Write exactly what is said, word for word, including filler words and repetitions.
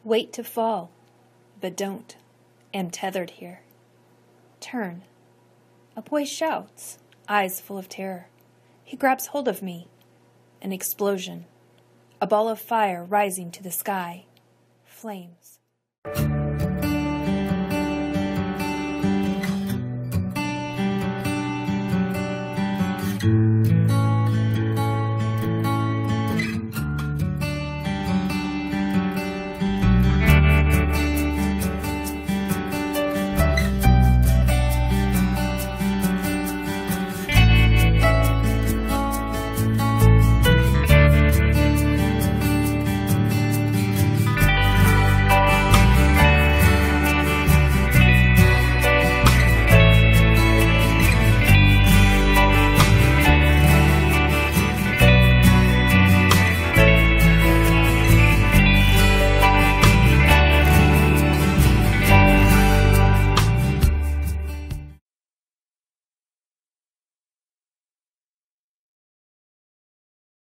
Wait to fall, but don't. Am tethered here. Turn. A boy shouts, eyes full of terror. He grabs hold of me. An explosion. A ball of fire rising to the sky. Flames.